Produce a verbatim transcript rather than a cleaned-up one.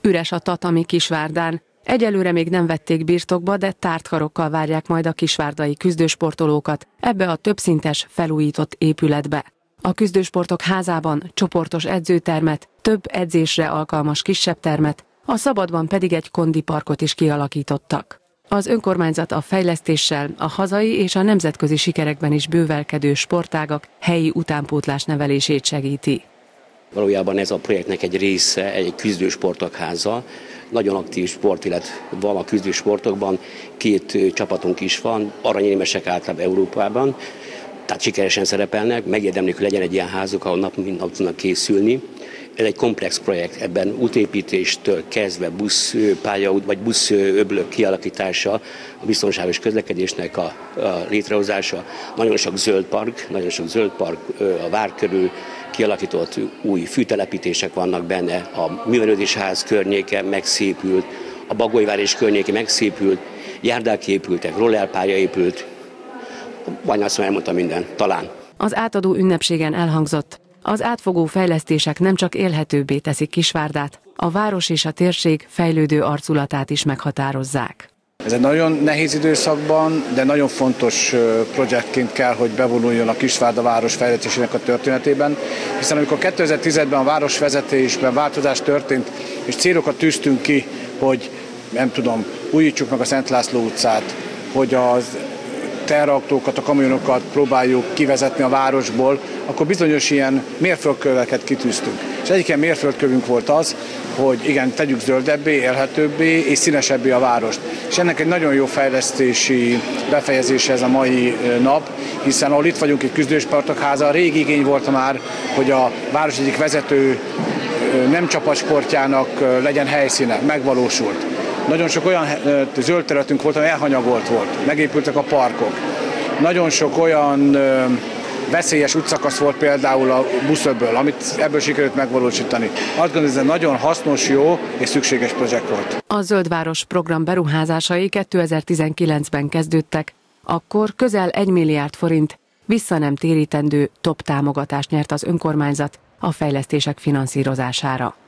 Üres a tatami Kisvárdán. Egyelőre még nem vették birtokba, de tárt karokkal várják majd a kisvárdai küzdősportolókat ebbe a többszintes, felújított épületbe. A küzdősportok házában csoportos edzőtermet, több edzésre alkalmas kisebb termet, a szabadban pedig egy kondiparkot is kialakítottak. Az önkormányzat a fejlesztéssel a hazai és a nemzetközi sikerekben is bővelkedő sportágak helyi utánpótlás nevelését segíti. Valójában ez a projektnek egy része, egy küzdősportok háza. Nagyon aktív sportélet van a küzdősportokban, két csapatunk is van, aranyérmesek általában Európában, tehát sikeresen szerepelnek, megérdemlik, hogy legyen egy ilyen házuk, ahol nap mint nap tudnak készülni. Ez egy komplex projekt, ebben útépítéstől kezdve buszpályaút vagy buszöblök kialakítása, a biztonságos közlekedésnek a, a létrehozása, nagyon sok zöld park, nagyon sok zöld park a vár körül kialakított új fűtelepítések vannak benne, a művelődési ház környéke megszépült, a Bagolyvár és környéke megszépült, járdák épültek, rollerpálya épült, vagy azt elmondtam minden, talán. Az átadó ünnepségen elhangzott: az átfogó fejlesztések nem csak élhetőbbé teszik Kisvárdát, a város és a térség fejlődő arculatát is meghatározzák. Ez egy nagyon nehéz időszakban, de nagyon fontos projektként kell, hogy bevonuljon a Kisvárda város fejlesztésének a történetében, hiszen amikor kétezer-tízben a városvezetésben változás történt, és célokat tűztünk ki, hogy nem tudom, újítsuk meg a Szent László utcát, hogy az teherautókat, a kamionokat próbáljuk kivezetni a városból, akkor bizonyos ilyen mérföldköveket kitűztünk. És egyik ilyen mérföldkövünk volt az, hogy igen, tegyük zöldebbé, élhetőbbé és színesebbé a várost. És ennek egy nagyon jó fejlesztési befejezése ez a mai nap, hiszen ahol itt vagyunk, egy küzdősportok háza, régi igény volt már, hogy a város egyik vezető nem csapatsportjának legyen helyszíne, megvalósult. Nagyon sok olyan zöld területünk volt, ami elhanyagolt volt, megépültek a parkok. Nagyon sok olyan veszélyes útszakasz volt például a buszöbből, amit ebből sikerült megvalósítani. Azt gondolom, ez egy nagyon hasznos, jó és szükséges projekt volt. A Zöldváros program beruházásai kétezer-tizenkilencben kezdődtek, akkor közel egy milliárd forint vissza nem térítendő top támogatást nyert az önkormányzat a fejlesztések finanszírozására.